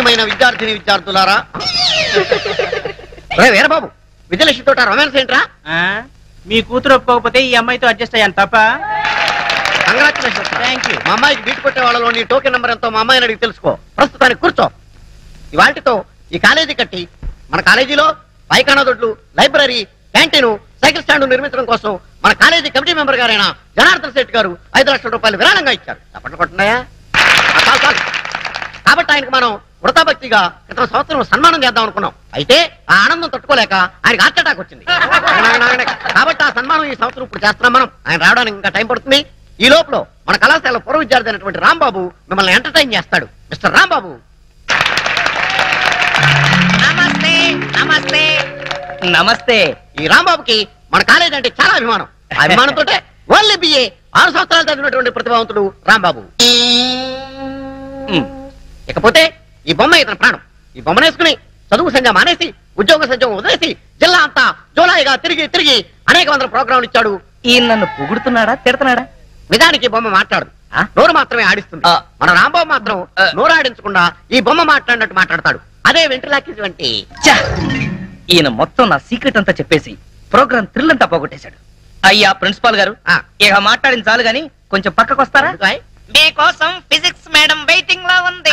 ప్రియమైన విద్యార్థిని విద్యార్థులారా, వీరబాబు విజయలక్ష్మి తోట రొమాన్స్ ఏంట్రా? మీ కూతురు ఒప్పుకోకపోతే ఈ అమ్మాయితో అడ్జస్ట్ అయ్యాను తప్ప. కంగ్రాచులేషన్స్. Thank you. మా అమ్మాయికి బీట్ కొట్టే వాళ్ళలో నీ టోకెన్ నెంబర్ ఎంతో మా అమ్మాయిని అడిగి తెలుసుకో. ప్రస్తుతానికి కూర్చో. ఇవాటితో ఈ కాలేజీ కట్టి మన కాలేజీలో పైకానా దొడ్లు, లైబ్రరీ, క్యాంటీన్, సైకిల్ స్టాండ్ నిర్మించడం కోసం మన కాలేజీ కమిటీ మెంబర్ గారైన జనార్దన్ శెట్టి గారు 5 లక్షల రూపాయలు విరాళంగా ఇచ్చారు. తప్పట్లు కొట్టున్నాయా? కాబట్టి ఆయనకు మనం వృతాభక్తిగా క్రితం సంవత్సరం సన్మానం చేద్దాం అనుకున్నాం. అయితే ఆ ఆనందం తట్టుకోలేక ఆయనకి హార్ట్ అటాక్ వచ్చింది. కాబట్టి ఆ సన్మానం ఈ సంవత్సరం ఇప్పుడు చేస్తున్నాం మనం. ఆయన రావడానికి ఇంకా టైం పడుతుంది. ఈ లోపల మన కళాశాల పూర్వ విద్యార్థి అయినటువంటి రాంబాబు మిమ్మల్ని ఎంటర్టైన్ చేస్తాడు. మిస్టర్ రాంబాబు. నమస్తే. నమస్తే. నమస్తే. ఈ రాంబాబుకి మన కాలేజ్ అంటే చాలా అభిమానం. ఆ అభిమానంతో ఓన్లీ బిఏ 6 సంవత్సరాలు చదివినటువంటి ప్రతిభావంతుడు రాంబాబు. ఇకపోతే ఈ బొమ్మ ఇతని ప్రాణం. ఈ బొమ్మను వేసుకుని చదువు సంజ మానేసి ఉద్యోగ సంజం వదిలేసి జిల్లా అంతా జోలాయిగా తిరిగి తిరిగి అనేక వందల ప్రోగ్రాంలు ఇచ్చాడు. ఈయన నన్ను పొగుడుతున్నాడా తిడతాడా? నిజానికి బొమ్మ మాట్లాడు, నోరు మాత్రమే ఆడిస్తుంది. మన రాంబాబు మాత్రం నోరు ఆడించకుండా ఈ బొమ్మ మాట్లాడినట్టు మాట్లాడతాడు. అదే వెంట్రులాక్కి వంటి. ఈయన మొత్తం నా సీక్రెట్ అంతా చెప్పేసి ప్రోగ్రామ్ థ్రిల్ అంతా పోగొట్టేశాడు. అయ్యా ప్రిన్సిపాల్ గారు, ఇక మాట్లాడింది చాలు గాని కొంచెం పక్కకు వస్తారా? మీకోసం ఫిజిక్స్ మేడం వెయిటింగ్ లో ఉంది.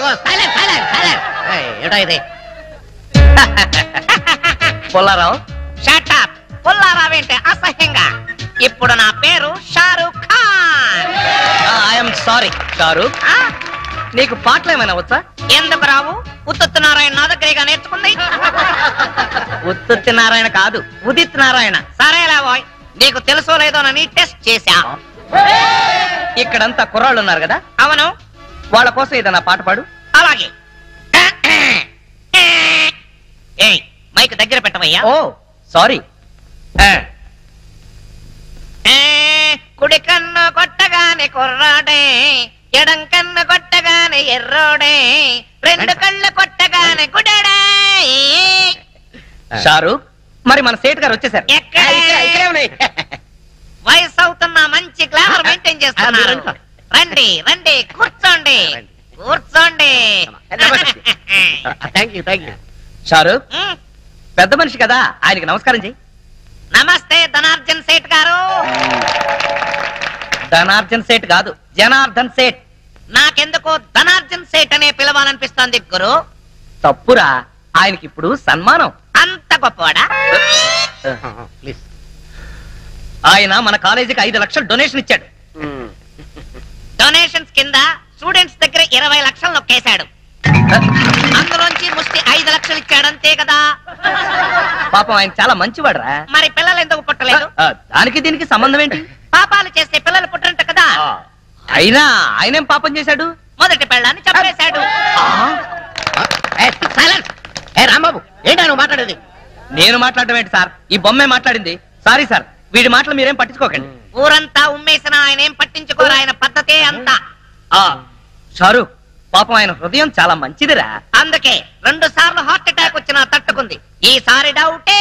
పొల్లారావు. Shut up. పుల్లారావేంటే అసహ్యంగా. ఇప్పుడు నా పేరు షారూక్ ఖాన్. I'm sorry Shahrukh. నీకు పాటలు ఏమైనా వచ్చా? ఎందుకు రావు? ఉత్తుత్ నారాయణ నా దగ్గరగా నేర్చుకుంది. ఉత్తుత్ నారాయణ కాదు, ఉదిత్ నారాయణ. సరేలా బాయ్, నీకు తెలుసో లేదోనని టెస్ట్ చేశా. ఇక్కడంతా కుర్రాళ్ళు ఉన్నారు కదా? అవును. వాళ్ళ కోసం ఏదైనా పాట పాడు. అలాగే. ఏయ్, మైక్ దగ్గర పెట్టవయ్యా. ఓ సారీ. కుడి కన్ను కొట్టగానే కుర్రాడే, ఎడం కన్ను కొట్టగానే ఎర్రోడే, 2 కళ్ళు కొట్టగానే గుడడే. షారూక్, మరి మన సేట్ గారు వచ్చేసారు. వయసు అవుతున్న మంచి గ్లామర్ మెయింటైన్ చేస్తున్నారు. రండి రండి, కూర్చోండి కూర్చోండి. షారూక్, పెద్ద మనిషి కదా, ఆయనకి నమస్కారం చెయ్యి. నమస్తే ధనార్జన్ సేట్ గారు. ధనార్జన్ సేట్ కాదు, జనార్దన్ సేట్. నాకెందుకో ధనార్జన్ సేట్ అనే పిలవాలనిపిస్తోంది గురు. తప్పురా, ఆయనకి ఇప్పుడు సన్మానం. అంత గొప్పవాడా? ఆయన మన కాలేజీకి 5 లక్షలు డొనేషన్ ఇచ్చాడు. డొనేషన్స్ కింద స్టూడెంట్స్ దగ్గర 20 లక్షలు నొక్కేశాడు. అందులోంచి ముష్టి 5 లక్షలు ఇచ్చాడంతే కదా. పాపం ఆయన చాలా మంచివాడరా. మరి పిల్లలు ఎందుకు పుట్టలేదు? దానికి దీనికి సంబంధం ఏంటి? పాపాలు చేస్తే పిల్లలు పుట్టరంట కదా. అయినా ఆయనేం పాపం చేశాడు? మొదటి పెళ్ళాన్ని చంపేశాడు. రాంబాబు, ఏంటా నువ్వు మాట్లాడేది? నేను మాట్లాడటం ఏంటి సార్? ఈ బొమ్మే మాట్లాడింది. సారీ సార్, వీడి మాటలు మీరేం పట్టించుకోకండి. ఊరంతా ఉమ్మేసిన ఆయన ఏం పట్టించుకోరు. ఆయన పద్ధతే అంతా. షారూక్, పాపం ఆయన హృదయం చాలా మంచిదిరా. అందుకే 2 సార్లు హార్ట్ అటాక్ వచ్చినా తట్టుకుంది. ఈసారి డౌటే.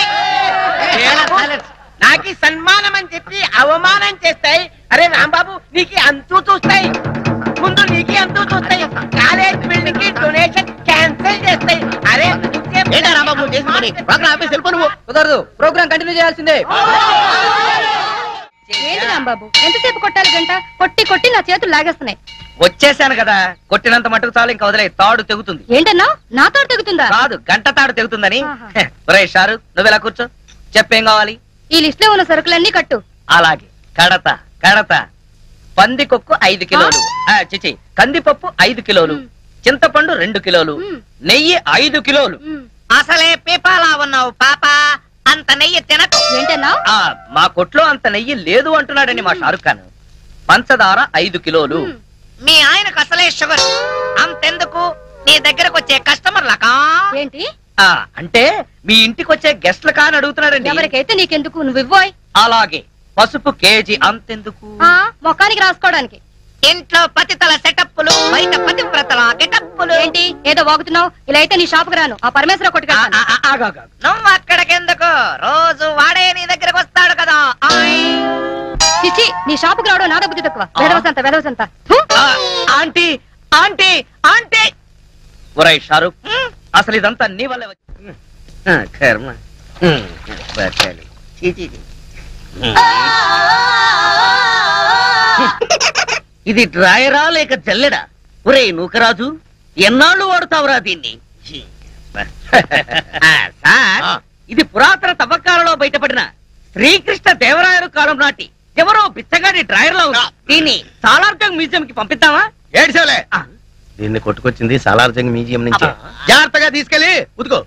నాకి సన్మానం అని చెప్పి అవమానం చేస్తాయి. అరే రాంబాబు, నీకు అంతూ చూస్తాయి. ముందు నీకు అంతూ చూస్తాయి. కాలేజ్ బిల్డింగ్ కి డొనేషన్ క్యాన్సిల్ చేస్తాయి. అరే రాంబాబు, ప్రోగ్రామ్ ఆఫీస్ వెళ్ళిపో. నువ్వు కుదరదు, ప్రోగ్రామ్ కంటిన్యూ చేయాల్సిందే. ఏంటి రాంబాబు, ఎంతసేపు కొట్టాలి? గంట కొట్టి కొట్టి నా చేతులు లాగేస్తున్నాయి. వచ్చేసాను కదా, కొట్టినంత మటుకు చాలు, ఇంకా వదిలే. తాడు తెగుతుంది. ఏంటన్నా, నా తాడు తెగుతుందా? కాదు, గంట తాడు తెగుతుందని. ఒరే షారూక్, నువ్వెలా కూర్చో. చెప్పేం కావాలి? ఈ లిస్ట్ లో ఉన్న సరుకులన్నీ కట్టు. అలాగే. కడత కడత. పందికొక్కు 5 కిలోలు, చిచి కందిపప్పు 5 కిలోలు, చింతపండు 2 కిలోలు, నెయ్యి 5 కిలోలు. అసలే పీపాలా ఉన్నావు పాప, అంత నెయ్యి తినకు. ఏంటన్నా? మా కొట్లో అంత నెయ్యి లేదు అంటున్నాడని మా షారుఖ్ ఖాన్. పంచదార 5 కిలోలు. మీ ఆయనకు అసలే షుగర్. అంతెందుకు, నీ దగ్గరకు వచ్చే కస్టమర్లకా? ఏంటి అంటే మీ ఇంటికి వచ్చే గెస్ట్ల కాని అడుగుతున్నాడండి. ఎవరికైతే నీకెందుకు, నువ్వు ఇవ్వోయ్. అలాగే. పసుపు కేజీ అంతెందుకు? మొఖానికి రాసుకోవడానికి. ఇంట్లో పతితల సెటప్పులు, బయట పతివ్రతల గెటప్పులు. ఏంటి ఏదో వాగుతున్నావు? ఇలా అయితే నీ షాపుకి రాను. ఆ పరమేశ్వర కొట్టుకెళ్తాను. నువ్వు అక్కడికెందుకు? రోజు వాడే నీ దగ్గరకు వస్తాడు కదా. చిచ్చి, నీ షాపుకి రావడం నా బుద్ధి తక్కువ. వెదవసంత వెదవసంత. ఆంటీ ఆంటీ ఆంటీ, ఒరై షారూక్, అసలు ఇదంతా నీ వల్ల కర్మ బతకాలి. ఇది డ్రాయరా లేక జల్లెడా? ఒరే నూకరాజు, ఎన్నాళ్ళు వాడుతావురా దీన్ని? సార్, ఇది పురాతన తవ్వకాలలో బయటపడిన శ్రీకృష్ణ దేవరాయలు కాలం నాటి ఎవరో బిచ్చగాడి డ్రాయర్ లో ఉంది. దీన్ని సాలార్జంగ్ మ్యూజియం కి పంపిద్దామా? ఏడ్చేలే, దీన్ని కొట్టుకొచ్చింది సాలార్జంగ్ మ్యూజియం నుంచి. జాగ్రత్తగా తీసుకెళ్ళి ఉతుకో.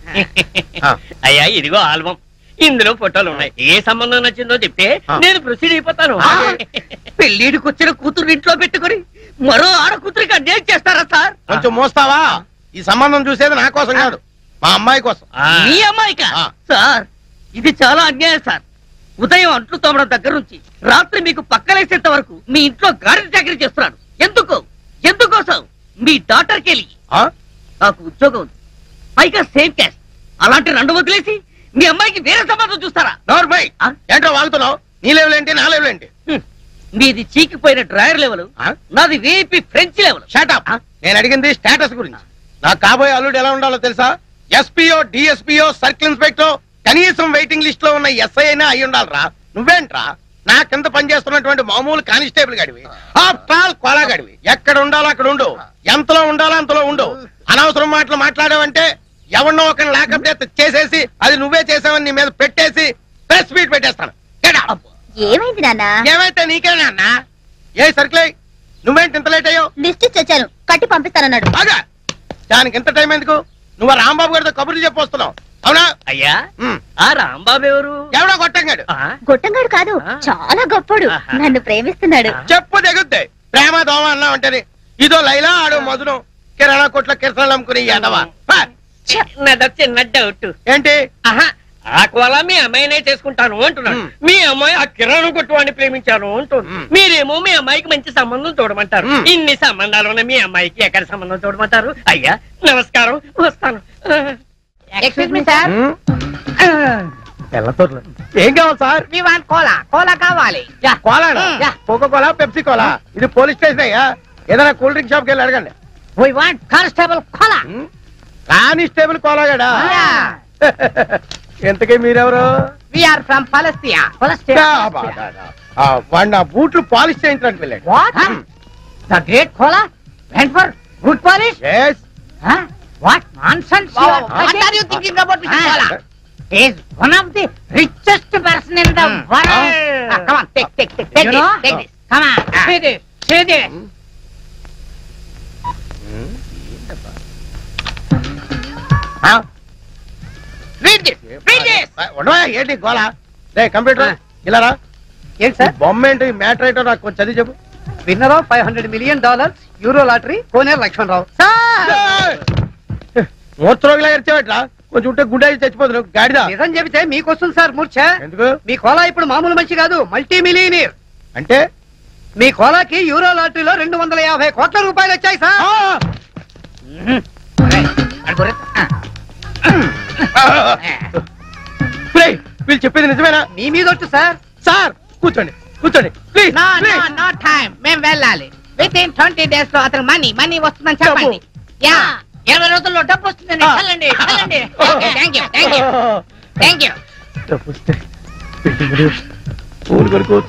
అయ్యా ఇదిగో ఆల్బం, ఇందులో ఫోటోలు ఉన్నాయి. ఏ సంబంధం నచ్చిందో చెప్తే నేను ప్రొసీడ్ అయిపోతాను. పెళ్లిడికి వచ్చిన కూతురు ఇంట్లో పెట్టుకుని మరో ఆడ కూతురికి అన్యాయం చేస్తారా సార్? కొంచెం మోస్తావా? ఈ సంబంధం చూసేది నా కోసం కాదు, మా అమ్మాయి కోసం. మీ అమ్మాయికా? సార్, ఇది చాలా అన్యాయం సార్. ఉదయం అంట్లు తోమడం దగ్గర నుంచి రాత్రి మీకు పక్కలేసేంత వరకు మీ ఇంట్లో గాడి చాకరీ చేస్తున్నాను. ఎందుకోసం? మీ డాక్టర్కి వెళ్ళి నాకు ఉద్యోగం ఉంది, పైగా సేమ్ క్యాస్ట్. అలాంటి రెండు వదిలేసి మీ అమ్మాయికి వేరే సంబంధం చూస్తారా? నోర్మై, ఏంటో వాగుతున్నావు? నీ లెవెల్ ఏంటి, నా లెవెల్ ఏంటి? మీది చీకిపోయిన డ్రాయర్ లెవెల్, నాది వేపి ఫ్రెంచ్ లెవెల్. షాటప్. నేను అడిగింది స్టేటస్ గురించి. నాకు కాబోయే అల్లుడు ఎలా ఉండాలో తెలుసా? ఎస్పీఓ, డిఎస్పీఓ, సర్కిల్ ఇన్స్పెక్టర్, కనీసం వెయిటింగ్ లిస్ట్ లో ఉన్న ఎస్ఐ అయినా అయి ఉండాలరా. నువ్వేంట్రా నా కింద పనిచేస్తున్నటువంటి మామూలు కానిస్టేబుల్ గడివి, ఆఫ్టర్ ఆల్ కోలా గడివి. ఎక్కడ ఉండాలో అక్కడ ఉండు, ఎంతలో ఉండాలో అంతలో ఉండు. అనవసరం మాటలు మాట్లాడావంటే ఎవరినో ఒక లాకప్ డెత్ చేసేసి అది నువ్వే చేసావని నీ మీద పెట్టేసి ప్రెస్ మీట్ పెట్టేస్తాను. ఏమైంది నాన్న? ఏమైతే నీకేనా అన్నా? ఏ సర్కిల్, నువ్వేంటి ఇంత లేట్ అయ్యావు? లిస్ట్ ఇచ్చాను, కట్టి పంపిస్తానన్నాడు. బాగా దానికి ఎంత టైం ఎందుకు? నువ్వు రాంబాబు గారితో కబుర్లు చెప్పొస్తున్నావు, అవునా? అయ్యా, ఆ రాంబాబు ఎవరు? ఎవడో కొట్టంగాడు. గొట్టంగాడు కాదు, చాలా గొప్పడు, నన్ను ప్రేమిస్తున్నాడు. చెప్పు దిగుద్ది. ప్రేమ దోమ అన్నా ఉంటది. ఇదో లైలా, ఆడో మధురం. కిరాణా కొట్ల కిరసనాలు అమ్ముకుని ఎదవా. చిన్న డౌట్. ఏంటి? ఆ కోలా మీ అమ్మాయినే చేసుకుంటాను అంటున్నాను. మీ అమ్మాయి ఆ కిరాణం కొట్టువాడిని ప్రేమించాను అంటుంది. మీరేమో మీ అమ్మాయికి మంచి సంబంధం చూడమంటారు. ఇన్ని సంబంధాలు ఉన్న మీ అమ్మాయికి ఎక్కడ సంబంధం చూడమంటారు? అయ్యా నమస్కారం, వస్తాను. ఎక్స్క్యూజ్ మీ సార్, ఏం కావాలి sir? We want Kola. Kola కావాలి. Cola? Coca cola, Pepsi cola? ఇది పోలీస్ స్టేషన్ అయ్యా. ఏదైనా కూల్ డ్రింక్ షాప్కి వెళ్ళి అడగండి. We want constable Kola. Constable కోలాగాడా? ఎంతకీ మీరెవరు? We are from Palestine. వాడు నా బూట్లు పాలిష్ చేయించడానికి వెళ్ళాడు. What? The great Kola went for good polish? Yes. What nonsense! What are you thinking about Mr. Kola? He is one of the richest person in the world. Come on, take this. Come on, see this. Read this. ఏంటి గోలా? రే computer ఇలా రా. ఏంటి sir? బొమ్మ ఏంటి, matter ఏంటో నాకు కొంచెం చదివి చెప్పు. Winner of $500 million euro lottery Koneru Lakshmanarao. మూర్చరోగిలా ఎరిచేవట్రా? కొంచెం ఉంటే గుండె చచ్చిపోతుంది గాడిదా. నిజం చెబితే మీకు వస్తుంది సార్ మూర్ఛ. ఎందుకు? మీ కోలా ఇప్పుడు మామూలు మనిషి కాదు, మల్టీ మిలియనీర్. అంటే మీ కోలాకి యూరో లాటరీలో 250 కోట్ల రూపాయలు వచ్చాయి సార్. వీళ్ళు చెప్పేది నిజమేనా? మీ మీద వచ్చు సార్. సార్ కూర్చోండి ప్లీజ్. నో టైం, మేము వెళ్ళాలి. విత్ ఇన్ 20 days లో అతను మనీ వస్తుందని చెప్పండి. యా, 20 రోజుల్లో డబ్బు వస్తుందండి. వెళ్ళండి. Thank you. పూలు కొనుక్కోవచ్చు.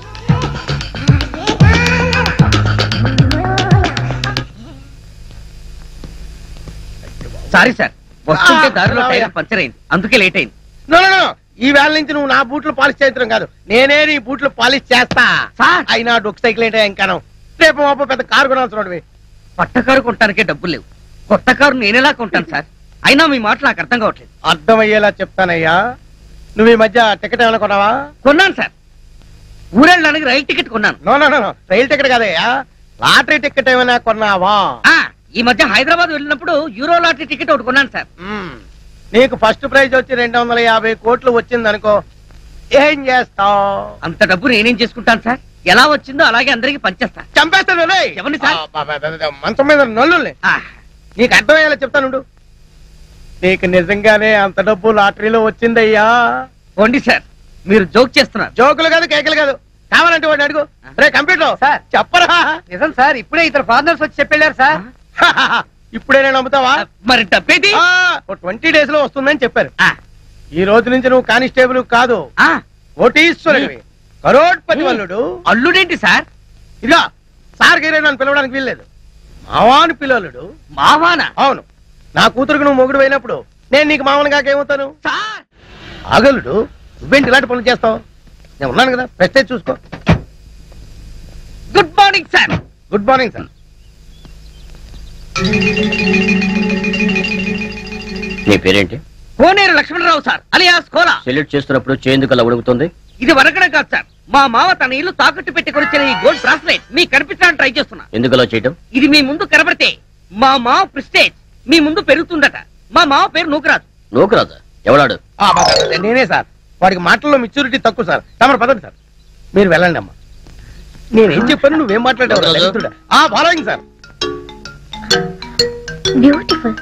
సారీ సార్, వస్తుంటే దారిలో టైర్ పంచర్ అయింది, అందుకే లేట్ అయింది. నో ఈ వేళ నుంచి నువ్వు నా బూట్లు పాలిష్ చేయడం కాదు, నేనే నీ బూట్లు పాలిష్ చేస్తా. అయినా డొక్ సైకిల్ ఏంటో ఇంకాను. రేపు మాపు పెద్ద కారు కొనాల్సిన పట్ట కారు కొనటానికే డబ్బులు లేవు, కొత్త కారు నేనేలా కొంటాను సార్? అయినా మీ మాట నాకు అర్థం కావట్లేదు. అర్థమయ్యేలా చెప్తానయ్యా. నువ్వు ఈ మధ్య టికెట్ ఏమైనా కొన్నావా? కొన్నాను సార్, ఊరెళ్ళడానికి రైలు టికెట్ కొన్నాను. నో రైలు టికెట్ కాదయ్యా, లాటరీ టికెట్ ఏమైనా కొన్నావా? ఈ మధ్య హైదరాబాద్ వెళ్ళినప్పుడు యూరో లాటరీ టికెట్ ఒకటి కొన్నాను సార్. నీకు ఫస్ట్ ప్రైజ్ వచ్చి 250 కోట్లు వచ్చింది అనుకో, ఏం చేస్తావు? అంత డబ్బు నేనేం చేసుకుంటాను సార్? ఎలా వచ్చిందో అలాగే అందరికి పంచేస్తా. చంపేస్తాను. ఎవరిని సార్? మంచం మీద నల్లుల్ని. నీకు అర్థమయ్యేలా చెప్తానుండు. నీకు నిజంగానే అంత డబ్బు లాటరీలో వచ్చిందయ్యా. పోండి సార్, మీరు జోక్ చేస్తున్నారు. జోకులు కాదు, కేకలు కాదు. కావాలంటే వాడిని అడుగు. రే కంప్యూటర్ సార్, చెప్పరా? నిజం సార్, ఇప్పుడే ఇద్దరు ఫారినర్స్ వచ్చి చెప్పారు సార్. ఇప్పుడైనా నమ్ముతావా? మరి డబ్బేది 20 days లో వస్తుందని చెప్పారు. ఆ, ఈ రోజు నుంచి నువ్వు కానిస్టేబుల్ కాదు, ఆ, కోటీశ్వరుడివి, కరోడ్పతి వల్లుడు. అల్లుడేంటి సార్? ఇదిగా సార్ గీరే నన్ను పిలవడానికి వీల్లేదు. మావాని పిల్లలుడు. మావానా? అవును, నా కూతురుకు నువ్వు మొగుడు అయినప్పుడు నేను నీకు మామూలు కాకేమవుతాను? సార్ ఆగలుడు, నువ్వేంటి ఇలాంటి పనులు చేస్తావు? నేను ఉన్నాను కదా, ప్రెస్టేజ్ చూసుకో. Good morning sir. Good morning sir. నీ పేరేంటి? Koneru Lakshmanarao sir, alias Kola. Salute చేస్తున్నప్పుడు చేందుకు అలా ఉడుకుతుంది. ఇది వరకడం కాదు సార్, మా మావ తన ఇల్లు తాకట్టు పెట్టి కొనిచ్చిన ఈ గోల్డ్ బ్రాస్లెట్ మీకు కనిపించడానికి ట్రై చేస్తున్నా. ఎందుకు అలా చేయటం? ఇది మీ ముందు కనబడితే మా మావ ప్రెస్టేజ్ మీ ముందు పెరుగుతుందట. మా మావ పేరు నూకరాజు. నూకరాజా? ఎవడాడు? నేనే సార్. వాడికి మాటల్లో మెచ్యూరిటీ తక్కువ సార్. తమరు పదండి సార్, మీరు వెళ్ళండి అమ్మా. నేనేం చెప్పాను, నువ్వేం మాట్లాడావు? Following sir. బ్యూటిఫుల్.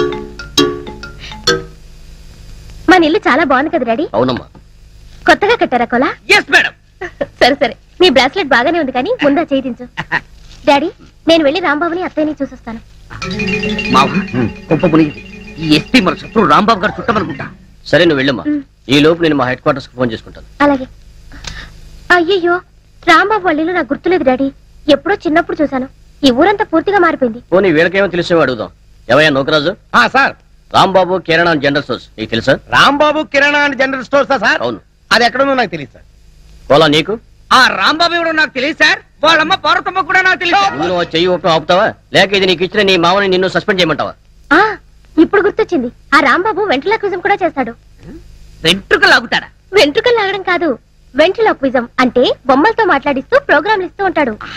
మన ఇల్లు చాలా బాగుంది కదా డాడీ? అవునమ్మా. కొత్తగా కట్టారా కోలా? Yes madam. సరే సరే, నీ బ్రాస్లెట్ బాగానే ఉంది కానీ ముందా చేయించు. డాడీ, నేను వెళ్ళి రాంబాబుని అత్తయ్యని చూసొస్తాను. మావ గొప్ప మునిగింది. ఈ ఎస్పీ మన శత్రు రాంబాబు గారు చుట్టమనుకుంటా. సరే నువ్వు వెళ్ళమ్మా. ఈ లోపు నేను మా హెడ్ క్వార్టర్స్ కి ఫోన్ చేసుకుంటాను. అలాగే. అయ్యయ్యో, రాంబాబు వాళ్ళ ఇల్లు నాకు గుర్తులేదు డాడీ. ఎప్పుడో చిన్నప్పుడు చూశాను. ఈ ఊరంతా పూర్తిగా మారిపోయింది. పోనీ వీళ్ళకేమో తెలిసేవో అడుగుదాం. ఎవయ్యా Nookaraju? Sir, Rambabu kirana general stores నీకు తెలుసా? రాంబాబు కిరాణా అండ్ జనరల్ స్టోర్సా సార్? అవును. అది ఎక్కడుందో నాకు తెలియదు సార్. పోలా నీకు? ఆ రాంబాబు ఎవడో నాకు తెలియదు సార్. వాళ్ళమ్మ పార్వతమ్మ కూడా నాకు తెలియదు. ముందు నువ్వు చెయ్యి ఒప్పడం ఆపుతావా, లేక ఇది నీకు ఇచ్చిన నీ మామని నిన్ను సస్పెండ్ చేయమంటావా? ఆ ఇప్పుడు గుర్తొచ్చింది, ఆ రాంబాబు వెంట్రులాక్విజం కూడా చేస్తాడు. వెంట్రుక లాగుతాడా? వెంట్రుకలు లాగడం కాదు, వెంట్రులాక్విజం అంటే బొమ్మలతో మాట్లాడిస్తూ ప్రోగ్రాంలు ఇస్తూ ఉంటాడు.